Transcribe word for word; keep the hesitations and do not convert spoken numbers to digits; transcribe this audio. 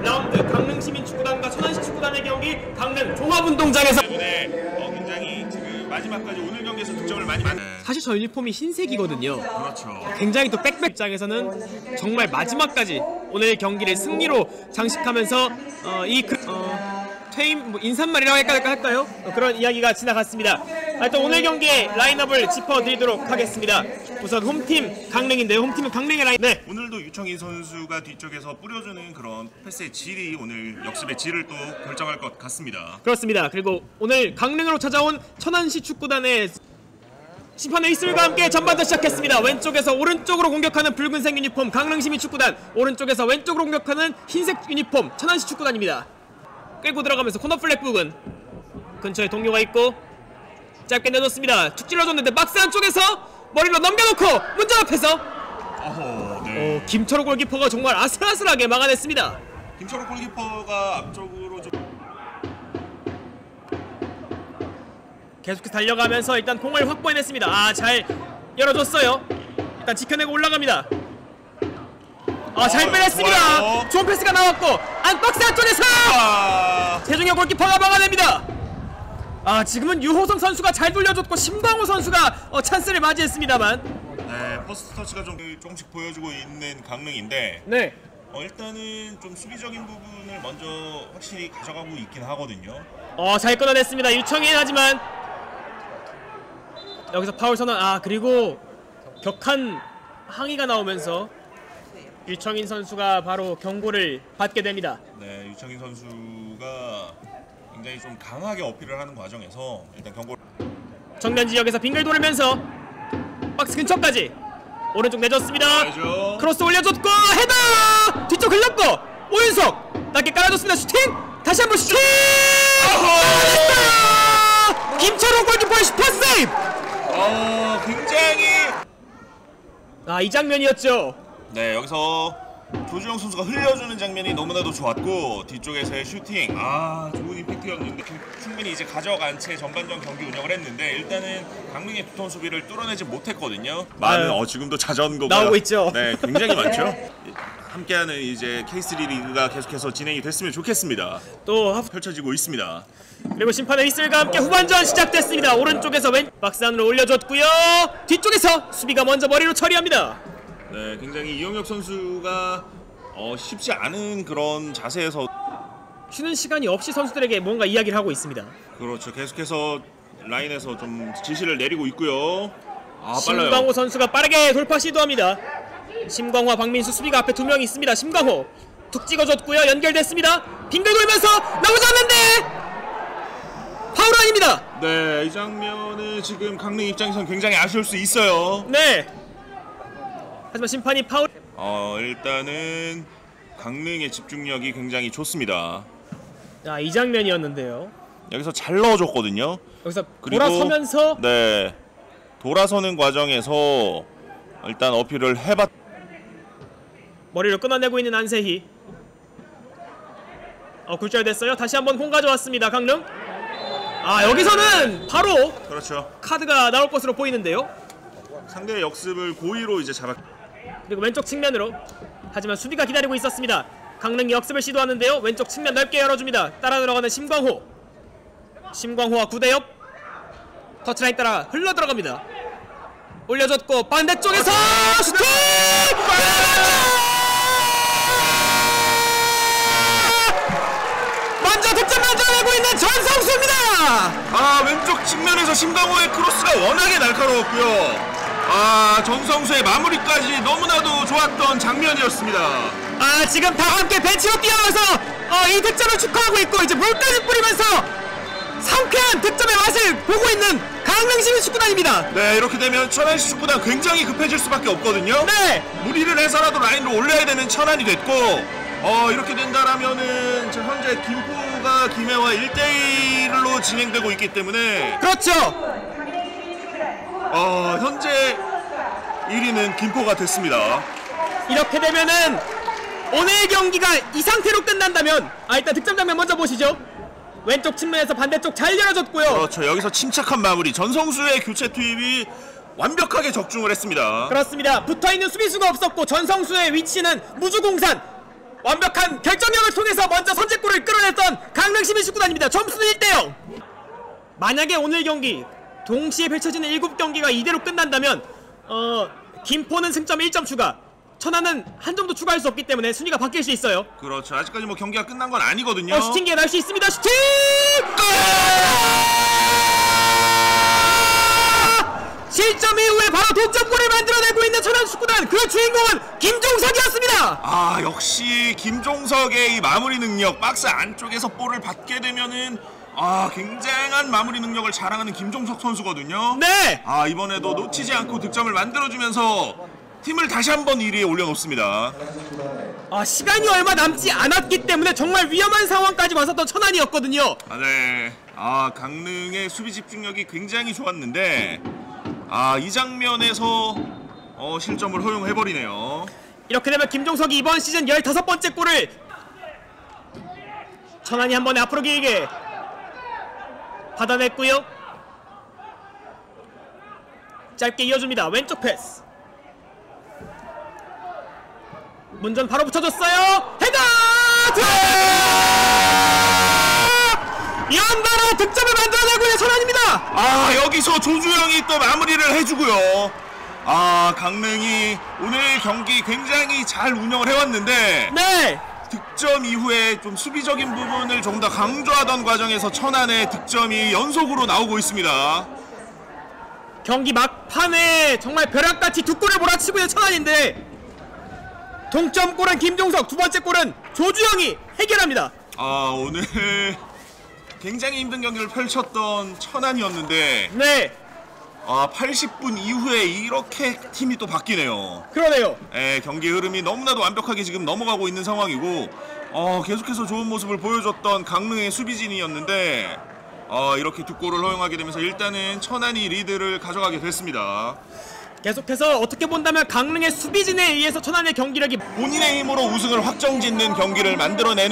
라운드 강릉시민축구단과 천안시축구단의 경기 강릉 종합운동장에서 때문에 어, 굉장히 지금 마지막까지 오늘 경기에서 득점을 많이 만. 사실 저 유니폼이 흰색이거든요. 그렇죠. 굉장히 또 백백 장에서는 정말 마지막까지 오늘 경기를 승리로 장식하면서 어, 이 그, 어, 퇴임 뭐 인사말이라고 할까, 할까요? 어, 그런 이야기가 지나갔습니다. 하여튼 오늘 경기의 라인업을 짚어드리도록 하겠습니다. 우선 홈팀 강릉인데요. 홈팀은 강릉의 라인. 네. 오늘도 유청인 선수가 뒤쪽에서 뿌려주는 그런 패스의 질이 오늘 역습의 질을 또 결정할 것 같습니다. 그렇습니다. 그리고 오늘 강릉으로 찾아온 천안시 축구단의 심판의 휘슬과 함께 전반전 시작했습니다. 왼쪽에서 오른쪽으로 공격하는 붉은색 유니폼 강릉시민 축구단, 오른쪽에서 왼쪽으로 공격하는 흰색 유니폼 천안시 축구단입니다. 끌고 들어가면서 코너 플렉 부근 근처에 동료가 있고 짧게 내줬습니다. 툭 찔러줬는데 박스 안쪽에서 머리로 넘겨놓고 문전 앞에서 어허, 네. 어, 김철호 골키퍼가 정말 아슬아슬하게 막아냈습니다. 김철호 골키퍼가 앞쪽으로 좀 계속해서 달려가면서 일단 공을 확보해냈습니다. 아, 잘 열어줬어요. 일단 지켜내고 올라갑니다. 아, 잘 어, 빼냈습니다. 좋아요. 좋은 패스가 나왔고 안박스 안쪽에서 아... 최종혁 골키퍼가 막아냅니다. 아, 지금은 유호성 선수가 잘 돌려줬고 심광호 선수가 어, 찬스를 맞이했습니다만 네, 퍼스트 터치가 좀 조금씩 보여주고 있는 강릉인데 네. 어, 일단은 좀 수비적인 부분을 먼저 확실히 가져가고 있긴 하거든요. 어, 잘 끊어냈습니다. 유청인. 하지만 여기서 파울 선언. 아, 그리고 격한 항의가 나오면서 유청인 선수가 바로 경고를 받게 됩니다. 네, 유청인 선수가 굉장히 좀 강하게 어필을 하는 과정에서 일단 경고. 정면 지역에서 빙글 돌면서 박스 근처까지 오른쪽 내줬습니다. 알죠. 크로스 올려줬고 헤더! 뒤쪽 흘렸고 오윤석 낮게 깔아줬습니다. 슈팅! 다시 한번 슈팅! 막아냈어요! 김철호 골키퍼의 슈퍼 세이브! 어, 굉장히 아, 이 장면이었죠. 네, 여기서 조주영 선수가 흘려주는 장면이 너무나도 좋았고 뒤쪽에서의 슈팅, 아, 좋은 임팩트였는데 충분히 이제 가져간 채 전반전 경기 운영을 했는데 일단은 강릉의 두터운 수비를 뚫어내지 못했거든요. 많은 아유, 어, 지금도 자전거가 나오고 있죠. 네, 굉장히 많죠. 함께하는 이제 케이쓰리 리그가 계속해서 진행이 됐으면 좋겠습니다. 또 하... 펼쳐지고 있습니다. 그리고 심판의 휘슬과 함께 후반전 시작됐습니다. 오른쪽에서 왼 박스 안으로 올려줬고요. 뒤쪽에서 수비가 먼저 머리로 처리합니다. 네, 굉장히 이영혁 선수가 어, 쉽지 않은 그런 자세에서 쉬는 시간이 없이 선수들에게 뭔가 이야기를 하고 있습니다. 그렇죠. 계속해서 라인에서 좀 지시를 내리고 있고요. 아, 빨라요. 심광호 선수가 빠르게 돌파 시도합니다. 심광호와 박민수 수비가 앞에 두 명 있습니다. 심광호 툭 찍어줬고요. 연결됐습니다. 빙글 돌면서 나오지 않는데 파울 아닙니다. 네, 이 장면은 지금 강릉 입장에서는 굉장히 아쉬울 수 있어요. 네. 하지만 심판이 파울. 어, 일단은 강릉의 집중력이 굉장히 좋습니다. 자, 이 장면이었는데요. 여기서 잘 넣어줬거든요. 여기서 그리고, 돌아서면서 네, 돌아서는 과정에서 일단 어필을 해봤. 머리를 끊어내고 있는 안세희. 어, 굴절됐어요. 다시 한번 공 가져왔습니다. 강릉. 아, 여기서는 바로 그렇죠. 카드가 나올 것으로 보이는데요. 상대의 역습을 고의로 이제 잡았. 그리고 왼쪽 측면으로. 하지만 수비가 기다리고 있었습니다. 강릉이 역습을 시도하는데요. 왼쪽 측면 넓게 열어줍니다. 따라 들어가는 심광호. 심광호와 구대엽. 터치라인 따라 흘러 들어갑니다. 올려줬고 반대쪽에서 슈팅! 먼저 득점 만들어내고 있는 전성수입니다. 아, 왼쪽 측면에서 심광호의 크로스가 워낙에 날카로웠고요. 아, 전성수의 마무리까지 너무나도 좋았던 장면이었습니다. 아, 지금 다 함께 벤치로 뛰어와서 어, 이 득점을 축하하고 있고 이제 물까지 뿌리면서 상쾌한 득점의 맛을 보고 있는 강릉시민 축구단입니다. 네, 이렇게 되면 천안시 축구단 굉장히 급해질 수밖에 없거든요. 네. 무리를 해서라도 라인으로 올려야 되는 천안이 됐고, 어, 이렇게 된다라면은 지금 현재 김포가 김해와 일 대 일로 진행되고 있기 때문에 그렇죠. 어, 현재 일 위는 김포가 됐습니다. 이렇게 되면은 오늘 경기가 이 상태로 끝난다면 아, 일단 득점 장면 먼저 보시죠. 왼쪽 측면에서 반대쪽 잘 열어줬고요. 그렇죠. 여기서 침착한 마무리. 전성수의 교체 투입이 완벽하게 적중을 했습니다. 그렇습니다. 붙어있는 수비수가 없었고 전성수의 위치는 무주공산. 완벽한 결정력을 통해서 강릉시민 축구단입니다. 점수는 일 대 영. 만약에 오늘 경기 동시에 펼쳐지는 일곱 경기가 이대로 끝난다면 어 김포는 승점 일 점 추가, 천안은 한 점도 추가할 수 없기 때문에 순위가 바뀔 수 있어요. 그렇죠. 아직까지 뭐 경기가 끝난 건 아니거든요. 어, 슈팅 기회 날 수 있습니다. 슈팅! 실점 이후에 바로 동점골을 만들어내고 있는 천안 축구단, 그 주인공은 김종석이었습니다. 아, 역시 김종석의 이 마무리 능력, 박스 안쪽에서 볼을 받게 되면은 아, 굉장한 마무리 능력을 자랑하는 김종석 선수거든요. 네. 아, 이번에도 놓치지 않고 득점을 만들어주면서 팀을 다시 한번 일 위에 올려놓습니다. 아, 시간이 얼마 남지 않았기 때문에 정말 위험한 상황까지 왔었던 천안이었거든요. 아, 네. 아, 강릉의 수비 집중력이 굉장히 좋았는데 아, 이 장면에서 어, 실점을 허용해버리네요. 이렇게 되면 김종석이 이번 시즌 열다섯 번째 골을, 천안이 한 번에 앞으로 길게 받아냈고요. 짧게 이어줍니다. 왼쪽 패스. 문전 바로 붙여줬어요. 헤더! 연달아 득점을 만들어내고 있는 천안입니다. 아, 여기서 조주영이 또 마무리를 해주고요. 아, 강릉이 오늘 경기 굉장히 잘 운영을 해왔는데 네. 득점 이후에 좀 수비적인 부분을 좀 더 강조하던 과정에서 천안의 득점이 연속으로 나오고 있습니다. 경기 막판에 정말 벼락같이 두 골을 몰아치고 있는 천안인데 동점골은 김종석, 두 번째 골은 조주영이 해결합니다. 아, 오늘 굉장히 힘든 경기를 펼쳤던 천안이었는데 네, 아, 팔십 분 이후에 이렇게 팀이 또 바뀌네요. 그러네요. 예, 경기 흐름이 너무나도 완벽하게 지금 넘어가고 있는 상황이고 어, 계속해서 좋은 모습을 보여줬던 강릉의 수비진이었는데 어, 이렇게 두 골을 허용하게 되면서 일단은 천안이 리드를 가져가게 됐습니다. 계속해서 어떻게 본다면 강릉의 수비진에 의해서 천안의 경기력이 본인의 힘으로 우승을 확정짓는 경기를 만들어내는